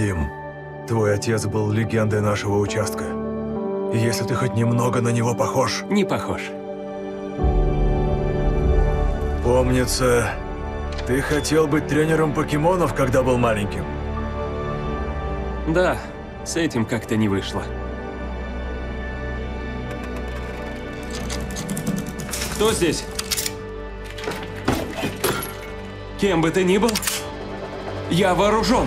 Тим, твой отец был легендой нашего участка. И если ты хоть немного на него похож... Не похож. Помнится, ты хотел быть тренером покемонов, когда был маленьким. Да, с этим как-то не вышло. Кто здесь? Кем бы ты ни был, я вооружен.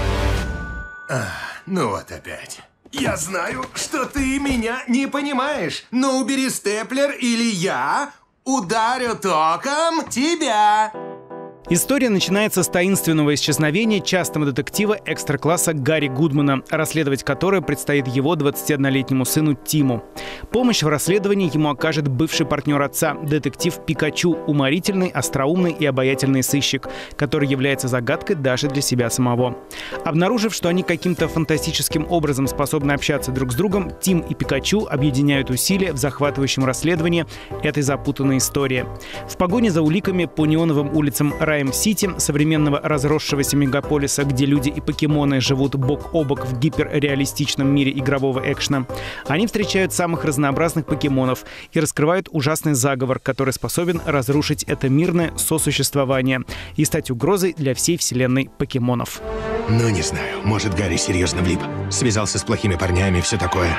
Ну вот опять. Я знаю, что ты меня не понимаешь, но убери степлер, или я ударю током тебя. История начинается с таинственного исчезновения частного детектива экстра-класса Гарри Гудмана, расследовать которое предстоит его 21-летнему сыну Тиму. Помощь в расследовании ему окажет бывший партнер отца, детектив Пикачу, уморительный, остроумный и обаятельный сыщик, который является загадкой даже для себя самого. Обнаружив, что они каким-то фантастическим образом способны общаться друг с другом, Тим и Пикачу объединяют усилия в захватывающем расследовании этой запутанной истории. В погоне за уликами по неоновым улицам Райм-Сити, современного разросшегося мегаполиса, где люди и покемоны живут бок о бок в гиперреалистичном мире игрового экшена, они встречают самых разнообразных покемонов и раскрывают ужасный заговор, который способен разрушить это мирное сосуществование и стать угрозой для всей вселенной покемонов. Ну, не знаю, может, Гарри серьезно влип. Связался с плохими парнями, все такое.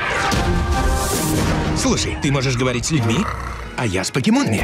Слушай, ты можешь говорить с людьми, а я с покемонами.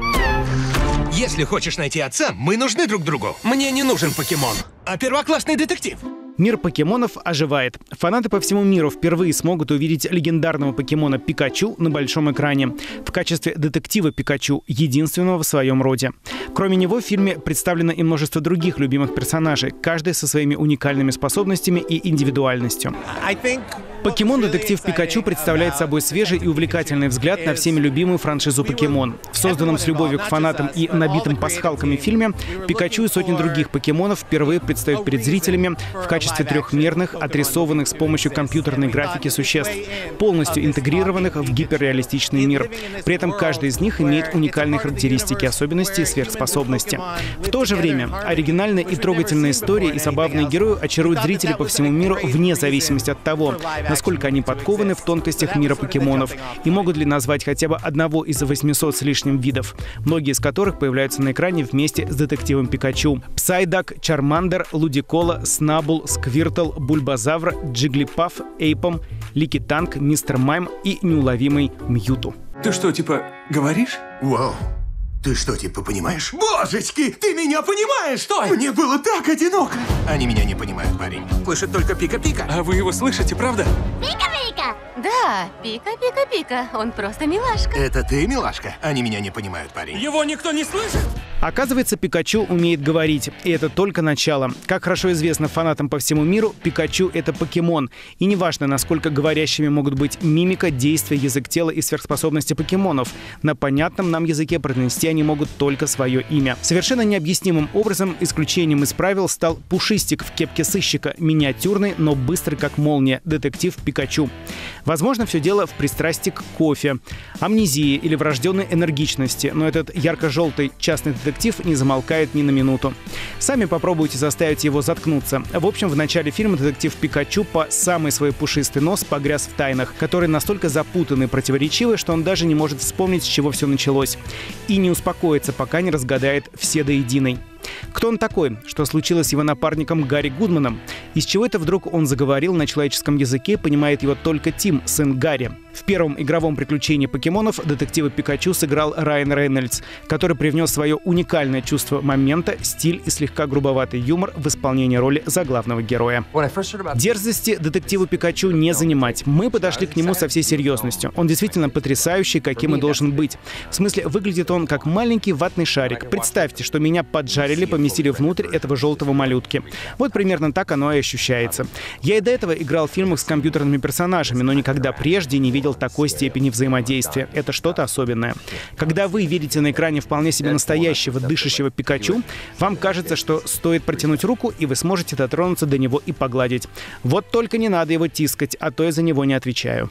Если хочешь найти отца, мы нужны друг другу. Мне не нужен покемон, а первоклассный детектив. Мир покемонов оживает. Фанаты по всему миру впервые смогут увидеть легендарного покемона Пикачу на большом экране в качестве детектива Пикачу, единственного в своем роде. Кроме него в фильме представлено и множество других любимых персонажей, каждый со своими уникальными способностями и индивидуальностью. Покемон-детектив Пикачу представляет собой свежий и увлекательный взгляд на всеми любимую франшизу покемон. В созданном с любовью к фанатам и набитым пасхалками фильме Пикачу и сотни других покемонов впервые предстают перед зрителями в качестве трехмерных, отрисованных с помощью компьютерной графики существ, полностью интегрированных в гиперреалистичный мир. При этом каждый из них имеет уникальные характеристики, особенности и сверхспособности. В то же время оригинальная и трогательная история и забавные герои очаруют зрителей по всему миру вне зависимости от того, насколько они подкованы в тонкостях мира покемонов и могут ли назвать хотя бы одного из 800 с лишним видов, многие из которых появляются на экране вместе с детективом Пикачу. Псайдак, Чармандер, Лудикола, Снабл, Сквиртл, Бульбазавр, Джиглипаф, Эйпом, Ликитанг, Мистер Майм и неуловимый Мьюту. Ты что, типа, говоришь? Вау. Ты что, типа, понимаешь? Божечки, ты меня понимаешь? Стой! Мне было так одиноко. Они меня не понимают, парень. Слышат только пика-пика. А вы его слышите, правда? Пика-пика! Да, пика-пика-пика. Он просто милашка. Это ты, милашка? Они меня не понимают, парень. Его никто не слышит? Оказывается, Пикачу умеет говорить, и это только начало. Как хорошо известно фанатам по всему миру, Пикачу — это покемон. И неважно, насколько говорящими могут быть мимика, действия, язык тела и сверхспособности покемонов, на понятном нам языке произнести они могут только свое имя. Совершенно необъяснимым образом исключением из правил стал Пушистик в кепке сыщика, миниатюрный, но быстрый как молния, детектив Пикачу. Возможно, все дело в пристрастии к кофе, амнезии или врожденной энергичности, но этот ярко-желтый частный детектив не замолкает ни на минуту. Сами попробуйте заставить его заткнуться. В общем, в начале фильма детектив Пикачу по самый свой пушистый нос погряз в тайнах, которые настолько запутаны и противоречивы, что он даже не может вспомнить, с чего все началось. И не успокоится, пока не разгадает все до единой. Кто он такой? Что случилось с его напарником Гарри Гудманом? Из чего это вдруг он заговорил на человеческом языке, понимает его только Тим, сын Гарри? В первом игровом приключении покемонов детектива Пикачу сыграл Райан Рейнольдс, который привнес свое уникальное чувство момента, стиль и слегка грубоватый юмор в исполнении роли заглавного героя. Дерзости детективу Пикачу не занимать. Мы подошли к нему со всей серьезностью. Он действительно потрясающий, каким и должен быть. В смысле, выглядит он как маленький ватный шарик. Представьте, что меня поджарили, поместили внутрь этого желтого малютки. Вот примерно так оно и ощущается. Я и до этого играл в фильмах с компьютерными персонажами, но никогда прежде не видел такой степени взаимодействия. Это что-то особенное. Когда вы видите на экране вполне себе настоящего, дышащего Пикачу, вам кажется, что стоит протянуть руку, и вы сможете дотронуться до него и погладить. Вот только не надо его тискать, а то я за него не отвечаю.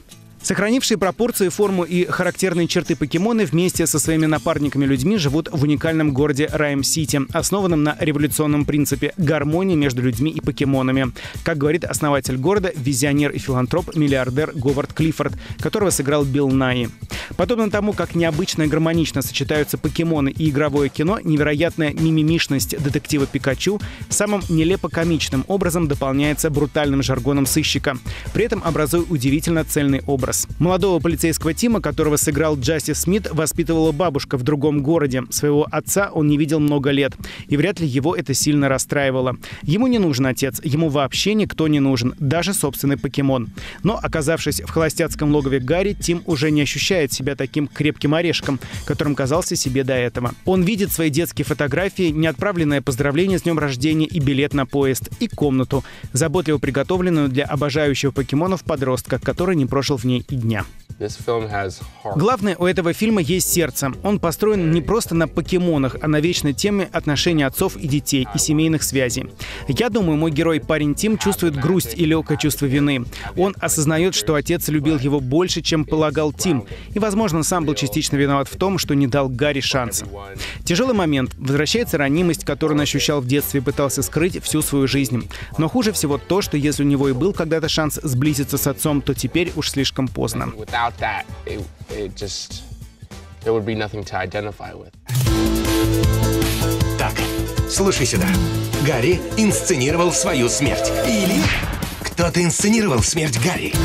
Сохранившие пропорции, форму и характерные черты покемоны вместе со своими напарниками-людьми живут в уникальном городе Райм-Сити, основанном на революционном принципе гармонии между людьми и покемонами. Как говорит основатель города, визионер и филантроп, миллиардер Говард Клиффорд, которого сыграл Билл Найи. Подобно тому, как необычно и гармонично сочетаются покемоны и игровое кино, невероятная мимимишность детектива Пикачу самым нелепо-комичным образом дополняется брутальным жаргоном сыщика, при этом образуя удивительно цельный образ. Молодого полицейского Тима, которого сыграл Джастис Смит, воспитывала бабушка в другом городе. Своего отца он не видел много лет, и вряд ли его это сильно расстраивало. Ему не нужен отец, ему вообще никто не нужен, даже собственный покемон. Но, оказавшись в холостяцком логове Гарри, Тим уже не ощущает себя таким крепким орешком, которым казался себе до этого. Он видит свои детские фотографии, неотправленное поздравление с днем рождения и билет на поезд, и комнату, заботливо приготовленную для обожающего покемонов подростка, который не прожил в ней и дня. Главное, у этого фильма есть сердце. Он построен не просто на покемонах, а на вечной теме отношений отцов и детей и семейных связей. Я думаю, мой герой, парень Тим, чувствует грусть и легкое чувство вины. Он осознает, что отец любил его больше, чем полагал Тим, и, возможно, сам был частично виноват в том, что не дал Гарри шанса. Тяжелый момент. Возвращается ранимость, которую он ощущал в детстве и пытался скрыть всю свою жизнь. Но хуже всего то, что если у него и был когда-то шанс сблизиться с отцом, то теперь уж слишком поздно. Так, слушай сюда. Гарри инсценировал свою смерть. Или кто-то инсценировал смерть Гарри.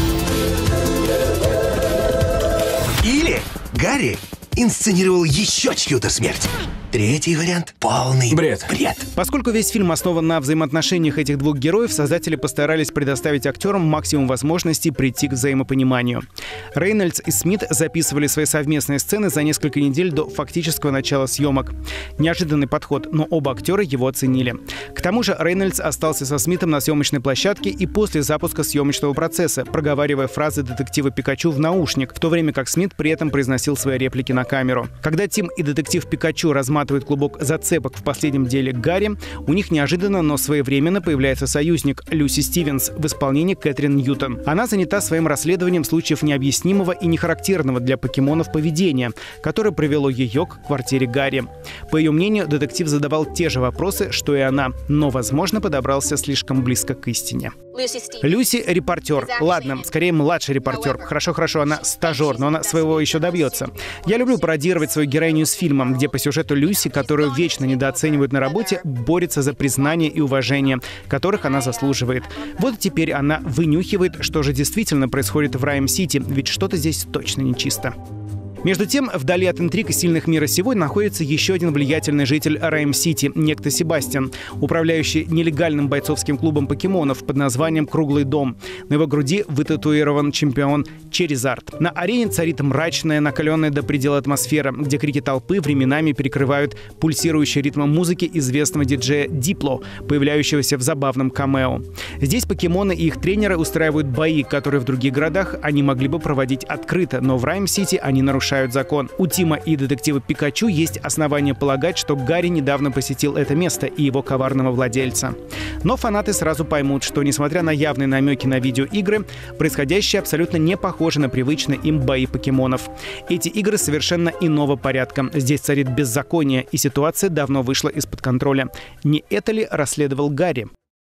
Или Гарри инсценировал еще чью-то смерть. Третий вариант — полный бред. Поскольку весь фильм основан на взаимоотношениях этих двух героев, создатели постарались предоставить актерам максимум возможностей прийти к взаимопониманию. Рейнольдс и Смит записывали свои совместные сцены за несколько недель до фактического начала съемок. Неожиданный подход, но оба актера его оценили. К тому же Рейнольдс остался со Смитом на съемочной площадке и после запуска съемочного процесса, проговаривая фразы детектива Пикачу в наушник, в то время как Смит при этом произносил свои реплики на камеру. Когда Тим и детектив Пикачу разматывают клубок зацепок в последнем деле Гарри, у них неожиданно, но своевременно появляется союзник Люси Стивенс в исполнении Кэтрин Ньютон. Она занята своим расследованием случаев необъяснимого и нехарактерного для покемонов поведения, которое привело ее к квартире Гарри. По ее мнению, детектив задавал те же вопросы, что и она, но, возможно, подобрался слишком близко к истине. Люси — репортер. Ладно, скорее младший репортер. Хорошо, она стажер, но она своего еще добьется. Я люблю пародировать свою героиню с фильмом, где по сюжету Люси, которую вечно недооценивают на работе, борется за признание и уважение, которых она заслуживает. Вот теперь она вынюхивает, что же действительно происходит в Райм-Сити, ведь что-то здесь точно нечисто. Между тем, вдали от интриг и сильных мира сего находится еще один влиятельный житель Райм-Сити, некто Себастьян, управляющий нелегальным бойцовским клубом покемонов под названием «Круглый дом». На его груди вытатуирован чемпион Черизард. На арене царит мрачная, накаленная до предела атмосфера, где крики толпы временами перекрывают пульсирующий ритм музыки известного диджея Дипло, появляющегося в забавном камео. Здесь покемоны и их тренеры устраивают бои, которые в других городах они могли бы проводить открыто, но в Райм-Сити они нарушают закон. У Тима и детектива Пикачу есть основания полагать, что Гарри недавно посетил это место и его коварного владельца. Но фанаты сразу поймут, что, несмотря на явные намеки на видеоигры, происходящее абсолютно не похоже на привычные им бои покемонов. Эти игры совершенно иного порядка. Здесь царит беззаконие, и ситуация давно вышла из-под контроля. Не это ли расследовал Гарри?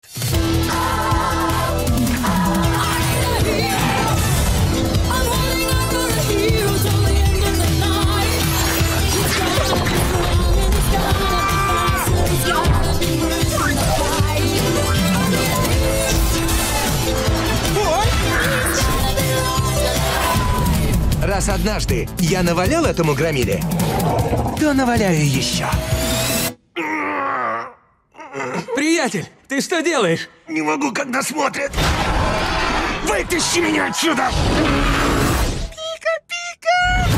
Раз однажды я навалял этому громиле, то наваляю еще. Приятель, ты что делаешь? Не могу, когда смотрят. Вытащи меня отсюда! Пика-пика!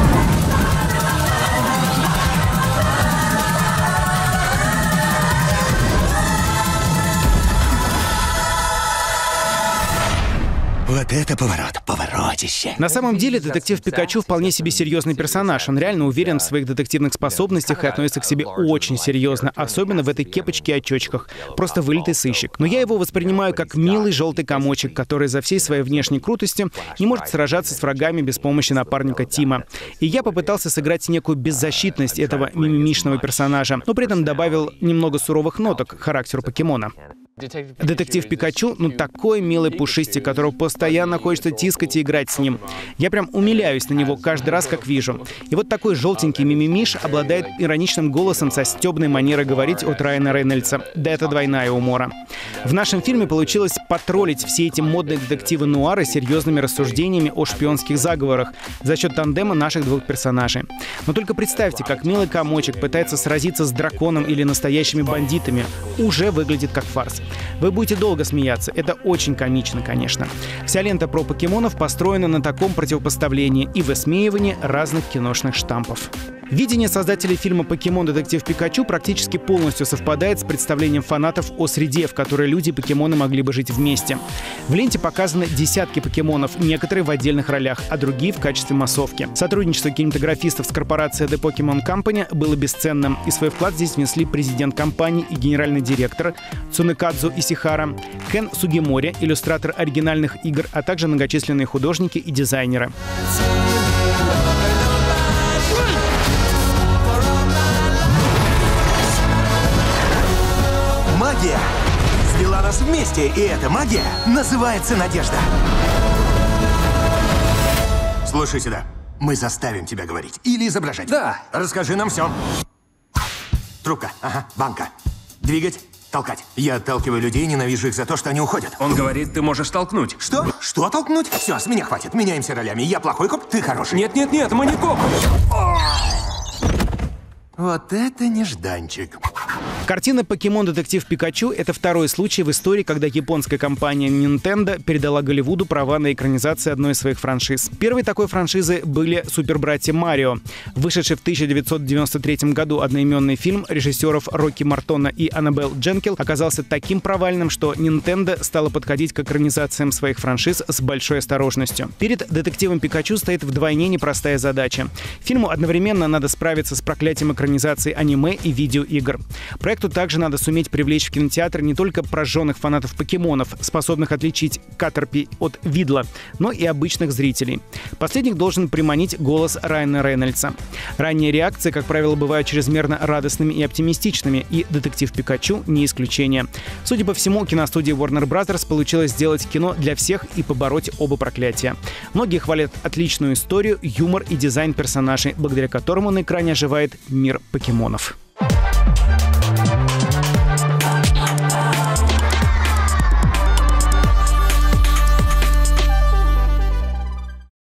Вот это поворот, поворот. полотище. На самом деле, детектив Пикачу вполне себе серьезный персонаж. Он реально уверен в своих детективных способностях и относится к себе очень серьезно, особенно в этой кепочке и очочках. Просто вылитый сыщик. Но я его воспринимаю как милый желтый комочек, который за всей своей внешней крутостью не может сражаться с врагами без помощи напарника Тима. И я попытался сыграть некую беззащитность этого мимимишного персонажа, но при этом добавил немного суровых ноток к характеру покемона. Детектив Пикачу, такой милый пушистик, которого постоянно хочется тискать и играть с ним. Я прям умиляюсь на него каждый раз, как вижу. И вот такой желтенький мимимиш обладает ироничным голосом со стёбной манерой говорить от Райана Рейнольдса. Да это двойная умора. В нашем фильме получилось потроллить все эти модные детективы нуара серьезными рассуждениями о шпионских заговорах за счет тандема наших двух персонажей. Но только представьте, как милый комочек пытается сразиться с драконом или настоящими бандитами. Уже выглядит как фарс. Вы будете долго смеяться, это очень комично, конечно. Вся лента про покемонов построена на таком противопоставлении и высмеивании разных киношных штампов. Видение создателей фильма «Покемон. Детектив Пикачу» практически полностью совпадает с представлением фанатов о среде, в которой люди и покемоны могли бы жить вместе. В ленте показаны десятки покемонов, некоторые в отдельных ролях, а другие в качестве массовки. Сотрудничество кинематографистов с корпорацией The Pokemon Company было бесценным, и свой вклад здесь внесли президент компании и генеральный директор Цунекадзу Исихара, Кен Сугимори, иллюстратор оригинальных игр, а также многочисленные художники и дизайнеры. Магия свела нас вместе, и эта магия называется надежда. Слушай сюда. Мы заставим тебя говорить или изображать. Да. Расскажи нам все. Трубка. Ага. Банка. Двигать. Толкать. Я отталкиваю людей, ненавижу их за то, что они уходят. Он говорит, ты можешь толкнуть. Что? Что толкнуть? Все, с меня хватит. Меняемся ролями. Я плохой коп, ты хороший. Нет, мы не копы. Вот это нежданчик. Картина «Покемон. Детектив Пикачу» — это второй случай в истории, когда японская компания Nintendo передала Голливуду права на экранизацию одной из своих франшиз. Первой такой франшизой были «Супербратья Марио». Вышедший в 1993 году одноименный фильм режиссеров Рокки Мартона и Аннабелл Дженкил оказался таким провальным, что Nintendo стала подходить к экранизациям своих франшиз с большой осторожностью. Перед детективом Пикачу стоит вдвойне непростая задача. Фильму одновременно надо справиться с проклятием экранизации аниме и видеоигр. Проекту также надо суметь привлечь в кинотеатр не только прожженных фанатов покемонов, способных отличить Катерпи от Видла, но и обычных зрителей. Последних должен приманить голос Райана Рейнольдса. Ранние реакции, как правило, бывают чрезмерно радостными и оптимистичными, и «Детектив Пикачу» не исключение. Судя по всему, киностудии Warner Bros. Получилось сделать кино для всех и побороть оба проклятия. Многие хвалят отличную историю, юмор и дизайн персонажей, благодаря которому на экране оживает мир покемонов.